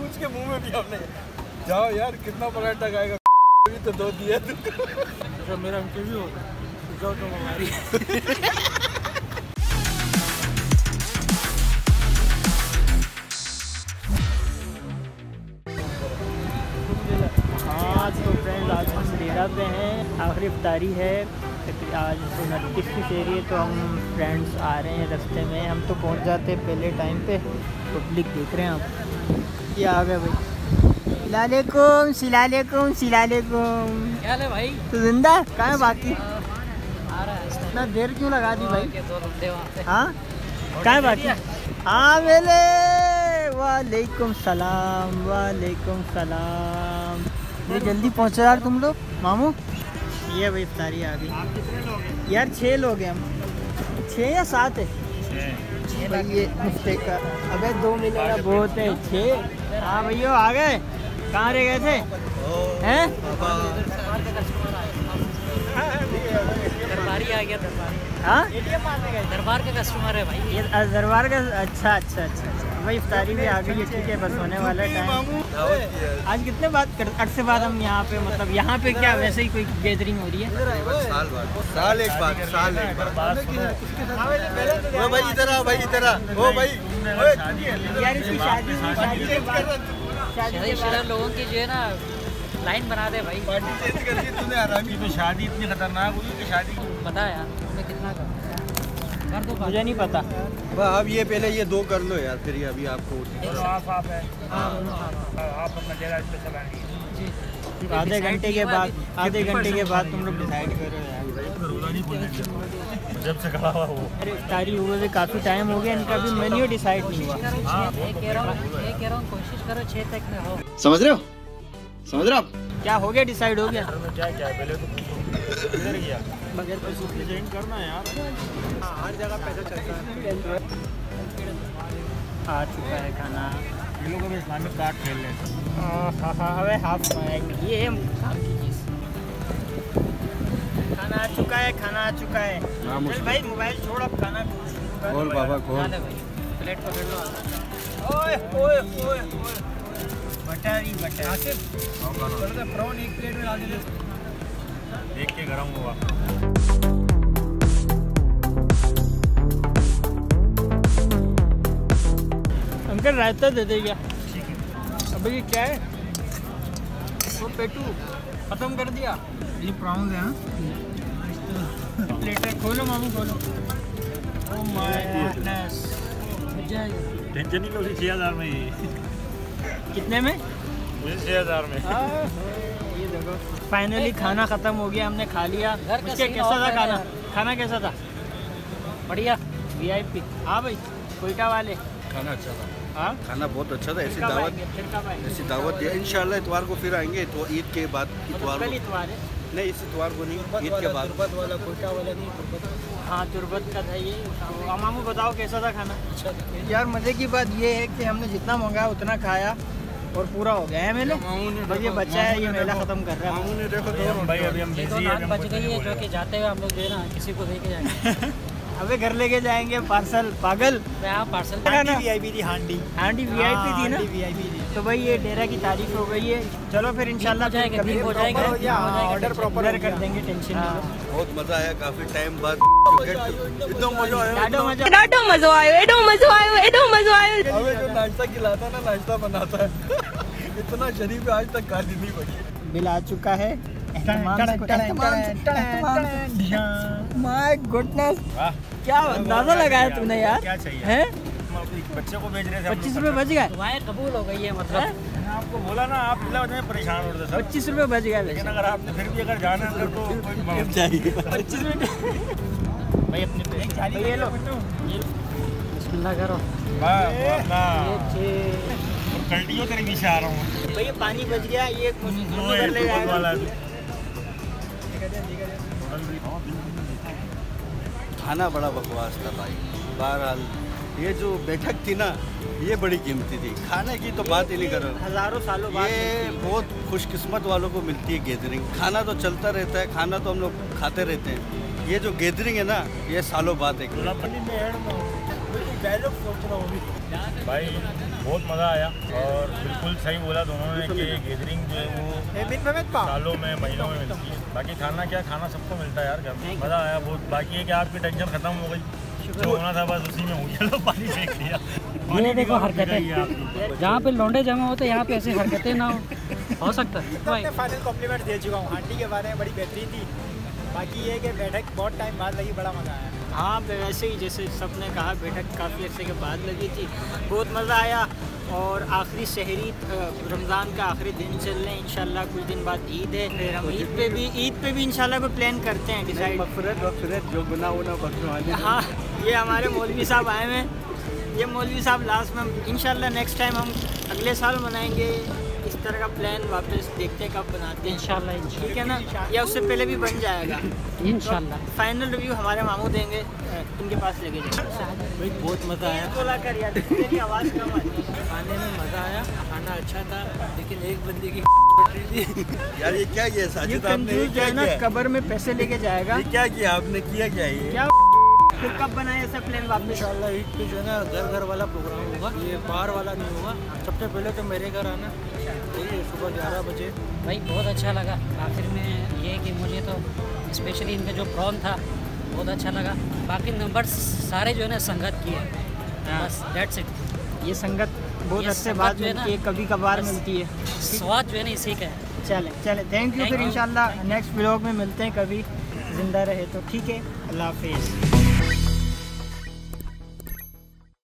पूछ के मुंह में भी हमने जाओ यार कितना पराठा खाएगा भी तो दो दिया तो मेरा इंटरव्यू होगा जाओ तुम हमारी। हाँ तो फ्रेंड्स आज हम डेरा पे हैं, आखिरी इफ्तारी है आज 29 की सेरी है। तो हम फ्रेंड्स आ रहे हैं रास्ते में, हम तो पहुंच जाते हैं पहले टाइम पे। पब्लिक देख रहे हैं आप, ये आ गए भाई। सिलालेकुम सिलालेकुम सिलालेकुम, क्या है भाई? तो जिंदा कहाँ है बाकी? आ रहा है इतना देर क्यों लगा दी भाई? हाँ कहाँ है बाकी? हाँ मेले वालेकुम सलाम वालेकुम सलाम। ये जल्दी पहुँचो यार तुम लोग मामू। ये भाई इफ्तारी आ गई। आप कितने लोग हैं? यार 6 लोग हैं हम। 6 या 7 है? 6 भाई। ये मुफ्ते का अबे 2 मिलेगा बहुत है। 6 हाँ भैया आ गए। कहाँ रह गए थे? हैं? दरबारी आ गया। दरबारी हाँ दरबार का कस्टमर है भाई। ये दरबार का। अच्छा अच्छा अच्छा अच्छा भाई इफ्तारी भी आ गई है। ठीक है बस होने वाला टाइम। आज कितने अरसे बाद हम यहाँ पे, मतलब यहाँ पे क्या वैसे ही कोई गैदरिंग हो रही है? साल एक बार ओ भाई इधर आ भाई इधर आ। ओ भाई यार इसकी शादी शुरू लोगों की जो है ना लाइन बना दे भाई। पार्टी चेंज कर दी तूने आराम की। तो शादी इतनी खतरनाक हुई कि शादी पता है यार तुम्हें कितना कर दो। मुझे नहीं पता। अब ये पहले ये 2 कर लो यार, फिर ये अभी आपको आप अपना जगह पे चलाएंगे। आधे घंटे के बाद तुम लोग डिसाइड करो यार। जब से खड़ा हुआ वो। अरे इफ्तारी हुए से काफ़ी टाइम हो गया, इनका भी मेन्यू डिसाइड नहीं हुआ। ये कह रहा हूँ कोशिश करो 6 तक में हो। समझ रहे हो आप? क्या हो गया? डिसाइड हो गया? क्या पहले तो किधर गया बगैर पैसे प्रेजेंट करना यार। हर जगह पैसा चलता है। आ चुका है खाना। ये लोग अभी इस्लामिक कार्ड खेल रहे हैं। हाँ अबे हाफ ये है काम की चीज़। खाना आ चुका है, खाना आ चुका है। चल भाई मोबाइल छोड़, अब खाना खोल बाबा खोल। प्लेट पकड़ लो। ओए ओए ओए ओए बटर ही बटर। प्रॉन एक प्लेट में डाल दे। देख के गरम हुआ। अंकल रायता दे दे क्या? अबे ये क्या है? वो पेटू खत्म कर दिया। ये प्रॉन्स है। प्लेट खोलो मामू खोलो। Oh my goodness. टेंशन नहीं लो 6000 में ही। कितने में? 6000 में। ये देखो फाइनली खाना खत्म हो गया, हमने खा लिया। उसके कैसा था खाना? खाना कैसा था? बढ़िया। VIP। हाँ भाई कोयटा वाले। खाना अच्छा था। हाँ खाना बहुत अच्छा था। फिर कब आएंगे? ऐसी दावत दिया। इंशाल्लाह इतवार को फिर आएंगे। तो ईद के बाद इतवार कल को इतवार है? नहीं, इस इतवार को नहीं, ईद के बाद। वाला कोयटा वाला नहीं। हाँ तुरबत का था ये। तो मामू बताओ कैसा था खाना? अच्छा यार मज़े की बात ये है कि हमने जितना मंगाया उतना खाया और पूरा हो गया है मेले। बस ये बच्चा है, ये मेला खत्म कर रहा है। देखो भाई अभी हम ये 2 नान बच गई है जो कि जाते हुए हम लोग जो है ना किसी को दे के जाएंगे। अबे घर लेके जाएंगे पार्सल। पागल। यहाँ पार्सल VIP थी। हांडी VIP थी ना? VIP थी। तो भाई ये डेरा की तारीफ हो गई है। चलो फिर इंशाल्लाह कभी हो जाएगा। ऑर्डर प्रॉपर कर देंगे। टेंशन नहीं। बहुत मजा आया काफी टाइम बाद। एकदम मजा आया। ॾाढो मज़ो आयो। एॾो मज़ो आयो। हमें जो नाश्ता खिलाता है ना, नाश्ता बनाता है इतना शरीफ है, आज तक गाली नहीं बनी। बिल आ चुका है। माय गुडनेस क्या अंदाजा लगाया तूने यार? क्या चाहिए? हैं? बच्चे को भेज रहे थे। 25 रुपये बच गए। दुआएं कबूल हो गई है मतलब। मैंने आपको बोला ना, आप परेशान हो रहे थे। 25 रुपये बच गए। लेकिन अगर आपने फिर भी अगर जाना है तो कोई चाहिए 25 रुपये भाई अपने पे ये लो। बिस्मिल्लाह करो। कल्टियों तेरे पीछे आ रहा हूँ भाई ये पानी बच गया। ये ले जाएगा। खाना बड़ा बकवास था भाई। बहरहाल ये जो बैठक थी ना, ये बड़ी कीमती थी। खाने की तो बात ही नहीं करो। हज़ारों सालों बाद ये बहुत खुशकिस्मत वालों को मिलती है गैदरिंग। खाना तो चलता रहता है, खाना तो हम लोग खाते रहते हैं। ये जो गैदरिंग है ना, ये सालों बाद है। भाई बहुत मज़ा आया और बिल्कुल सही बोला दोनों ने कि गैदरिंग जो है वो सालों में महीनों में मिलती है। बाकी खाना क्या, खाना सबको मिलता है यार घर में। मज़ा आया बहुत। बाकी है कि आपकी टेंशन ख़त्म हो गई, जो होना था बस उसी में हो गया। लो पानी फेंक दिया। ये देखो हरकतें, जहाँ पे लौंडे जमा होते यहाँ पे ऐसी हरकतें ना हो सकता है। मैं फाइनल कॉम्प्लीमेंट दे चुका हूँ। आंटी के बारे में बड़ी बेहतरीन थी। बाकी ये कि बैठक बहुत टाइम बाद लगी, बड़ा मज़ा आया। हाँ, वैसे ही जैसे सबने कहा बैठक काफ़ी अर्से के बाद लगी थी, बहुत मज़ा आया। और आखिरी शहरी रमज़ान का आखिरी दिन चल रहे हैं, इंशाल्लाह कुछ दिन बाद ईद है। फिर हम ईद पे भी इंशाल्लाह कोई प्लान करते हैं डिसाइड। मफरत जो गुना बख्शवाने। हाँ, ये हमारे मौलवी साहब आए हैं। ये मौलवी साहब लास्ट में इंशाल्लाह नेक्स्ट टाइम हम अगले साल मनाएंगे। इस तरह का प्लान वापस देखते हैं कब बनाते हैं इंशाल्लाह। ठीक है ना, या उससे पहले भी बन जाएगा इंशाल्लाह। फाइनल रिव्यू हमारे मामू देंगे, इनके पास लेके जाएंगे। भाई बहुत मज़ा आया। बोला कर यार, तेरी आवाज़ कम आती है। खाने में मज़ा आया, खाना अच्छा था, लेकिन एक बंदे की यार ये क्या किया ये साजिद आपने? कंजूस जो है ना कब्र में पैसे लेके जाएगा। ये क्या किया आपने? किया क्या ये? क्या फिर कब बनाए ऐसा प्लान वापस? इंशाल्लाह ईद पे जो है ना घर वाला प्रोग्राम होगा, ये बाहर वाला नहीं होगा। सबसे पहले तो मेरे घर आना, ठीक है, सुबह 11 बजे। भाई बहुत अच्छा लगा। आखिर में ये कि मुझे तो स्पेशली इनका जो प्रॉन था बहुत अच्छा लगा। बाकी नंबर सारे जो है ना संगत की है, बस दैट्स इट। ये संगत बहुत ये अच्छे संगत बाद जो है मिलती है, कभी कभार बस मिलती है। स्वाद जो है ना इसी का है। चले थैंक यू। फिर इंशाल्लाह नेक्स्ट व्लॉग में मिलते हैं, कभी ज़िंदा रहे तो। ठीक है, अल्लाह हाफिज़।